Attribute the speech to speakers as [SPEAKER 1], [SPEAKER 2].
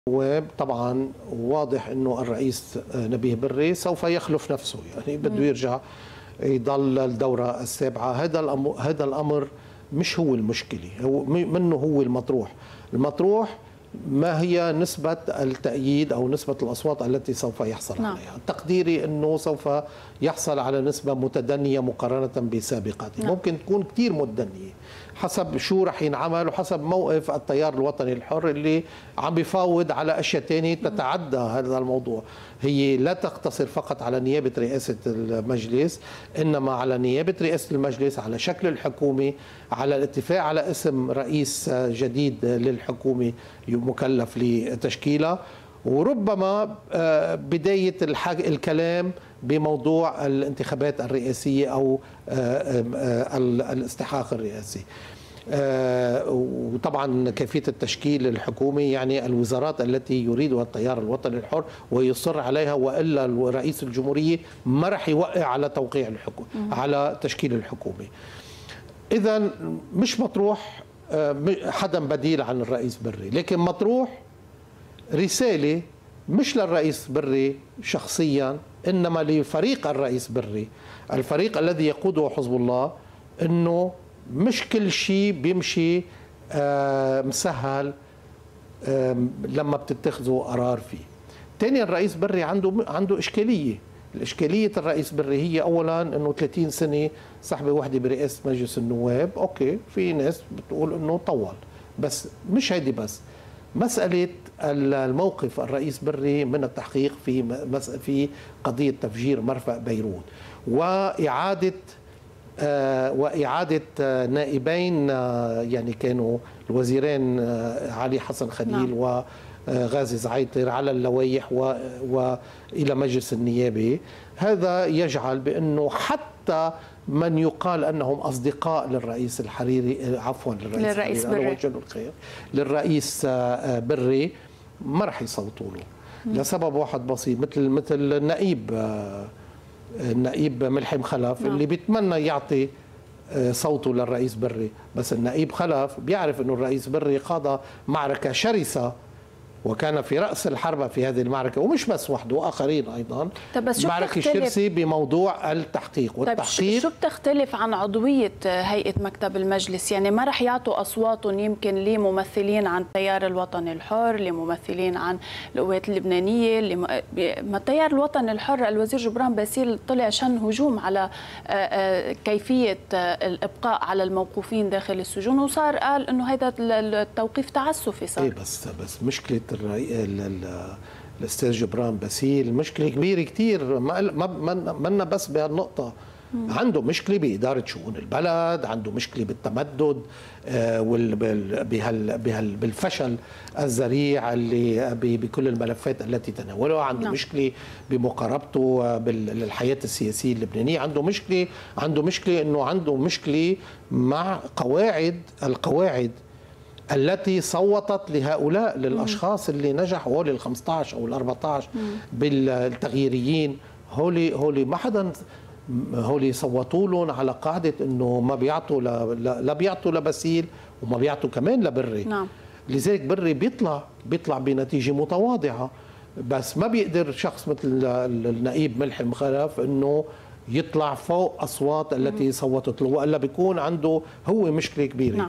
[SPEAKER 1] النواب طبعا واضح انه الرئيس نبيه بري سوف يخلف نفسه، يعني بده يرجع يضل الدورة السابعة. هذا الأمر مش هو المشكلة، هو منه هو المطروح ما هي نسبة التأييد أو نسبة الأصوات التي سوف يحصل عليها. تقديري أنه سوف يحصل على نسبة متدنية مقارنة بسابقاته. ممكن تكون كثير متدنية حسب شو رح ينعمل وحسب موقف التيار الوطني الحر اللي عم بيفاوض على أشياء تانية تتعدى هذا الموضوع. هي لا تقتصر فقط على نيابة رئاسة المجلس، إنما على نيابة رئاسة المجلس، على شكل الحكومة، على الاتفاق على اسم رئيس جديد للحكومة مكلف لتشكيلها، وربما بداية الكلام بموضوع الانتخابات الرئاسية أو الاستحقاق الرئاسي. وطبعا كيفية التشكيل الحكومي، يعني الوزارات التي يريدها التيار الوطني الحر ويصر عليها، وإلا رئيس الجمهورية ما رح يوقع على توقيع على تشكيل الحكومة. إذا مش مطروح حدا بديل عن الرئيس بري، لكن مطروح رسالة مش للرئيس بري شخصيا، إنما لفريق الرئيس بري، الفريق الذي يقوده حزب الله، إنه مش كل شيء بيمشي مسهل لما بتتخذوا قرار فيه. تاني، الرئيس بري عنده إشكالية. الإشكالية الرئيس بري هي أولا أنه 30 سنة صحبة وحدة برئاسة مجلس النواب. أوكي، في ناس بتقول أنه طول، بس مش هيدي بس مسألة الموقف الرئيس بري من التحقيق في قضية تفجير مرفأ بيروت، وإعادة نائبين يعني كانوا الوزيرين علي حسن خليل وغازي زعيطر على اللوائح وإلى مجلس النيابة. هذا يجعل بأنه حتى من يقال أنهم أصدقاء للرئيس الحريري، عفوا للرئيس بري، للرئيس بري، ما رح يصوتوا له لسبب واحد بسيط، مثل النائب ملحم خلف اللي بيتمنى يعطي صوته للرئيس بري، بس النائب خلف بيعرف انه الرئيس بري خاض معركة شرسة وكان في رأس الحربة في هذه المعركة، ومش بس وحده وآخرين أيضا. معركة شرسة بموضوع التحقيق والتحقيق.
[SPEAKER 2] شو بتختلف عن عضوية هيئة مكتب المجلس؟ يعني ما رح يعطوا أصواتهم يمكن لممثلين عن التيار الوطني الحر، لممثلين عن القوات اللبنانية، ما التيار الوطني الحر الوزير جبران باسيل طلع شن هجوم على كيفية الإبقاء على الموقوفين داخل السجون، وصار قال إنه هذا التوقيف تعسفي صار.
[SPEAKER 1] إيه بس مشكلة الاستاذ جبران باسيل مشكله كبيره كثير، منا بس بهالنقطه. عنده مشكله باداره شؤون البلد، عنده مشكله بالتمدد بالفشل الذريع اللي بكل الملفات التي تناولها، عنده مشكله بمقاربته للحياه السياسيه اللبنانيه، عنده مشكله انه عنده مشكله مع القواعد التي صوتت لهؤلاء للأشخاص اللي نجحوا، هول ال15 أو ال14 بالتغييريين، هولي ما حدا، هولي صوتوا لهم على قاعدة إنه ما بيعطوا لا بيعطوا لباسيل وما بيعطوا كمان لبري. لذلك بري بيطلع بنتيجة متواضعة، بس ما بيقدر شخص مثل النائب ملحم خلف إنه يطلع فوق أصوات التي صوتت له، وإلا بيكون عنده هو مشكلة كبيرة.